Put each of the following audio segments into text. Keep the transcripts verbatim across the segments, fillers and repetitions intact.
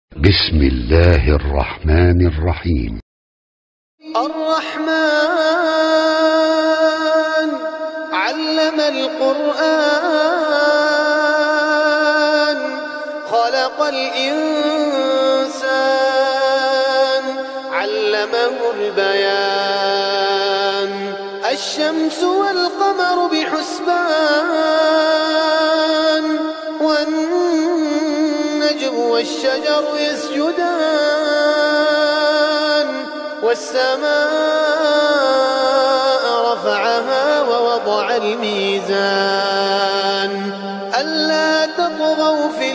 بسم الله الرحمن الرحيم. الرحمن علم القرآن خلق الإنسان علمه البيان الشمس والقمر بحسبان والنجم والشجر يسجدان والسماء رفعها ووضع الميزان ألا تطغوا في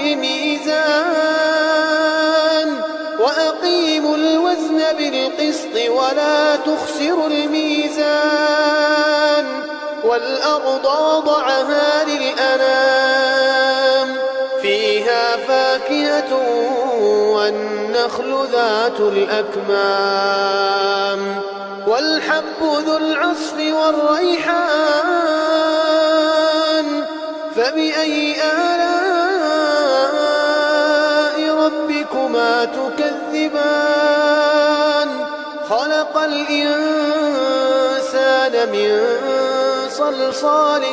الميزان وأقيموا الوزن بالقسط ولا تخسروا الميزان والأرض وضعها للأنام فيها فاكهة والنخل ذات الأكمام والحب ذو العصف والريحان فبأي آلاء ربكما تكذبان خلق الإنسان من صلصال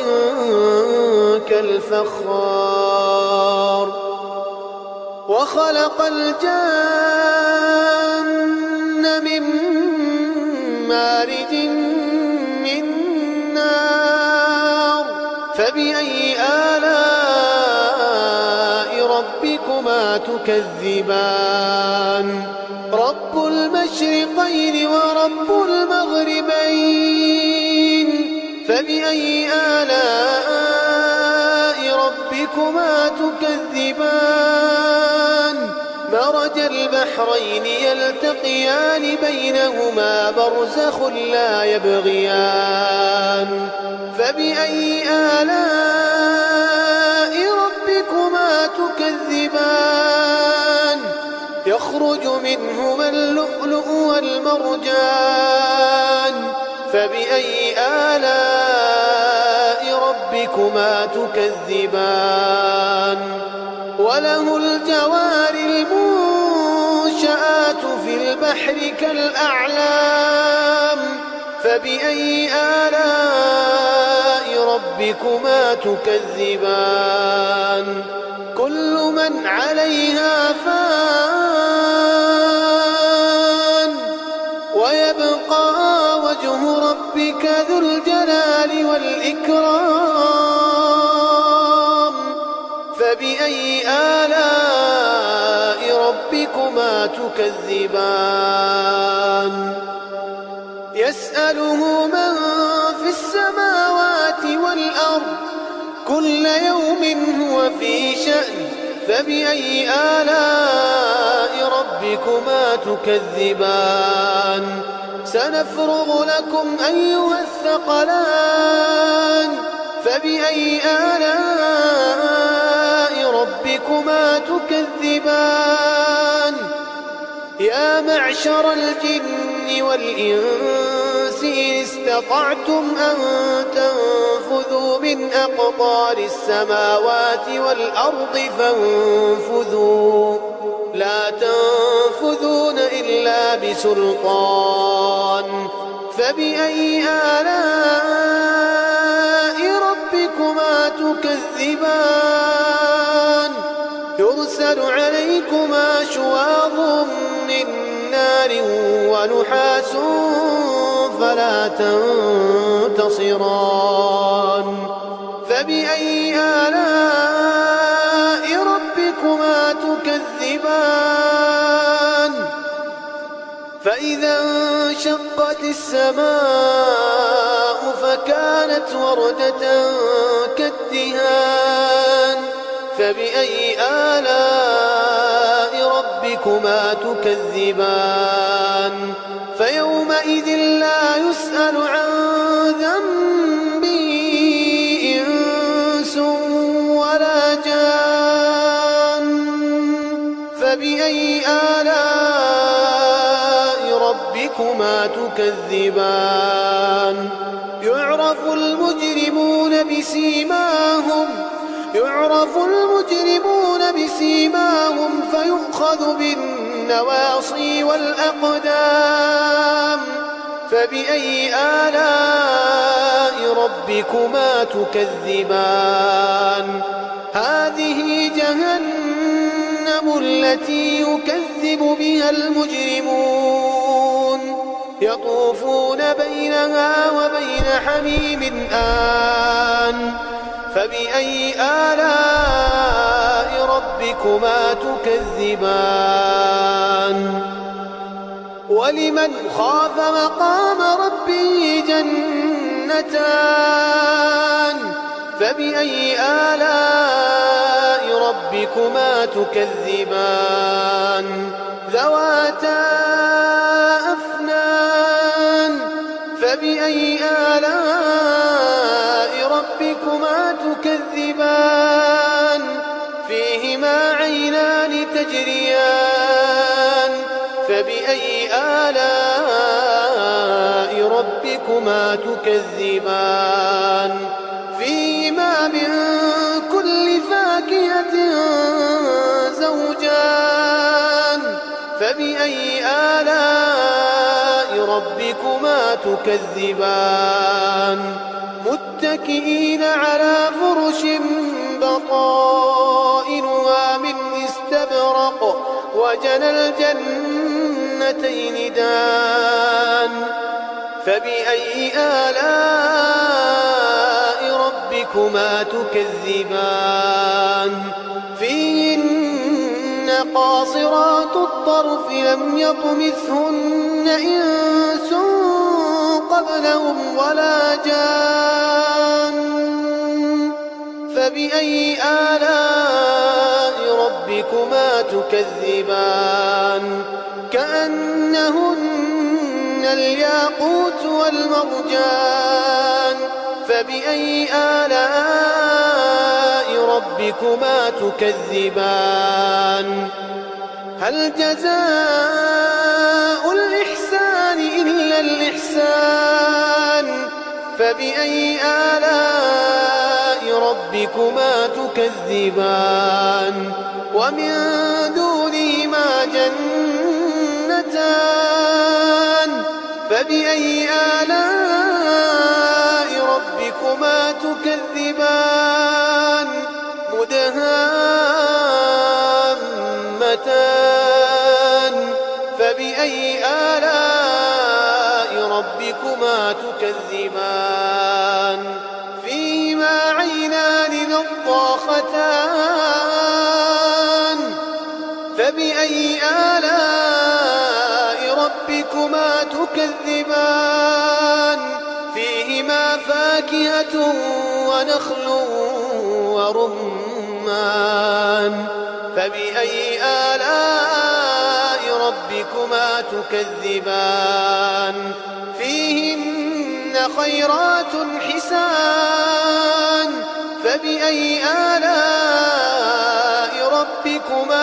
كالفخار وخلق الجن من مارج من نار فبأي آلاء ربكما تكذبان رب المشرقين ورب المغربين فبأي آلاء ربكما تكذبان مرج البحرين يلتقيان بينهما برزخ لا يبغيان فبأي آلاء ربكما تكذبان يخرج منهما اللؤلؤ والمرجان فبأي آلاء ربكما تكذبان وله الجوار المنشآت في البحر كالأعلام فبأي آلاء ربكما تكذبان كل من عليها فان ويبقى وجه ربك ذو الجلال والإكرام فبأي آلاء ربكما تكذبان يسأله من في السماوات والأرض كل يوم هو في شأن فبأي آلاء ربكما تكذبان سنفرغ لكم أيها الثقلان فبأي آلاء ربكما تكذبان يا معشر الجن والإنس إن استطعتم أن تنفذوا من أقطار السماوات والأرض فانفذوا لا تنفذون إلا بسلطان فبأي آلاء ربكما تكذبان يرسل عليكما شواظ من نار ونحاس فلا تنتصران فبأي آلاء ربكما تكذبان فإذا انشقت السماء فكانت وردة كالدهان فبأي آلاء ربكما تكذبان فيومئذ لا يسأل عن ذنبه إنس ولا جان فبأي آلاء ربكما تكذبان يعرف المجرمون بسيماهم يعرف المجرمون بسيماهم بسيماهم فيؤخذ بالنواصي والأقدام فبأي آلاء ربكما تكذبان هذه جهنم التي يكذب بها المجرمون يطوفون بينها وبين حميم آن فبأي آلاء ربكما تكذبان ولمن خاف مقام ربه جنتان فبأي آلاء ربكما تكذبان ذواتا أفنان فبأي آلاء ربكما تكذبان فيهما عينان تجريان فبأي آلاء ربكما تكذبان فيهما من كل فاكهة زوجان فبأي آلاء ربكما تكذبان متكئين على فرش بطائنها من استبرق وجنى الجنتين دان فبأي آلاء ربكما تكذبان فيهن قاصرات الطرف لم يطمثهن إنس قبلهم ولا جان فبأي آلاء ربكما تكذبان كأنهن الياقوت والمرجان فبأي آلاء ربكما تكذبان هل جزاء الإحسان إلا الإحسان فبأي آلاء ربكما تكذبان ومن دونهما جنتان فبأي آلاء ربكما تكذبان مدهامتان فبأي آلاء ربكما تكذبان فيهما عينان نضاختان فبأي آلاء ربكما تكذبان فيهما فاكهة ونخل ورمان فبأي آلاء ربكما تكذبان فيهن خيرات حسان فبأي آلاء ربكما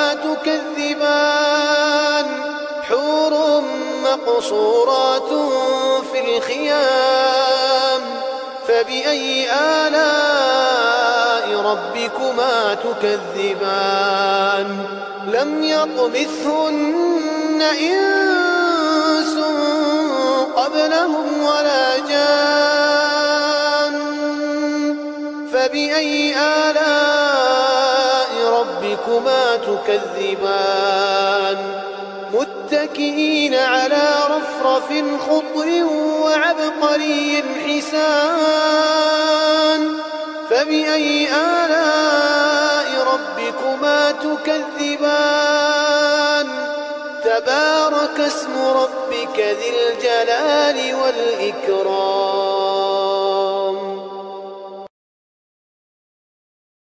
تكذبان حور مقصورات في الخيام فبأي آلاء ربكما تكذبان لم يطمثهن إنس قبلهم ولا جان فبأي آلاء ربكما تكذبان متكئين على رفرف خضر وعبقري حسان فبأي آلاء ربكما تكذبان تبارك اسم ربك ذي الجلال والإكرام